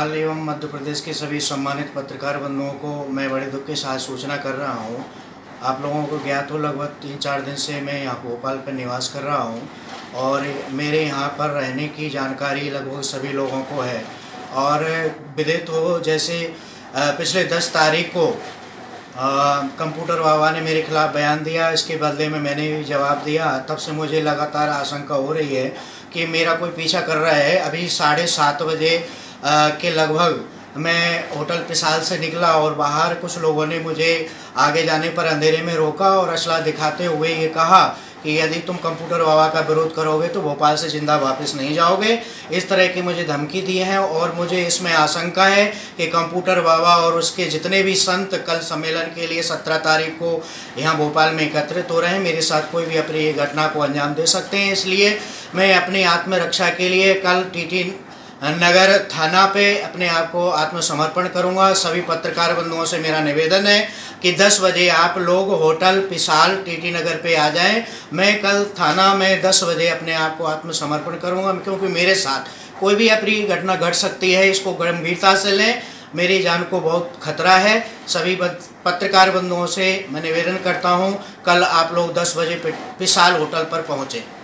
भोपाल एवं मध्य प्रदेश के सभी सम्मानित पत्रकार बंधुओं को मैं बड़े दुख के साथ सूचना कर रहा हूँ। आप लोगों को ज्ञात हो, लगभग 3-4 दिन से मैं यहाँ भोपाल पर निवास कर रहा हूँ और मेरे यहाँ पर रहने की जानकारी लगभग सभी लोगों को है। और विदित हो, जैसे पिछले 10 तारीख को कंप्यूटर बाबा ने मेरे खिलाफ़ बयान दिया, इसके बदले में मैंने भी जवाब दिया। तब से मुझे लगातार आशंका हो रही है कि मेरा कोई पीछा कर रहा है। अभी 7:30 बजे के लगभग मैं होटल पिसाल से निकला और बाहर कुछ लोगों ने मुझे आगे जाने पर अंधेरे में रोका और असला दिखाते हुए ये कहा कि यदि तुम कंप्यूटर बाबा का विरोध करोगे तो भोपाल से जिंदा वापस नहीं जाओगे। इस तरह की मुझे धमकी दी है और मुझे इसमें आशंका है कि कंप्यूटर बाबा और उसके जितने भी संत कल सम्मेलन के लिए 17 तारीख को यहाँ भोपाल में एकत्रित हो रहे हैं, मेरे साथ कोई भी अप्रिय घटना को अंजाम दे सकते हैं। इसलिए मैं अपनी आत्मरक्षा के लिए कल टीटी नगर थाना पे अपने आप को आत्मसमर्पण करूंगा। सभी पत्रकार बंधुओं से मेरा निवेदन है कि 10 बजे आप लोग होटल पिसाल टीटी नगर पे आ जाएं। मैं कल थाना में 10 बजे अपने आप को आत्मसमर्पण करूंगा, क्योंकि मेरे साथ कोई भी अप्रिय घटना घट सकती है। इसको गंभीरता से लें, मेरी जान को बहुत खतरा है। सभी पत्रकार बंधुओं से मैं निवेदन करता हूं, कल आप लोग 10 बजे पिसाल होटल पर पहुँचें।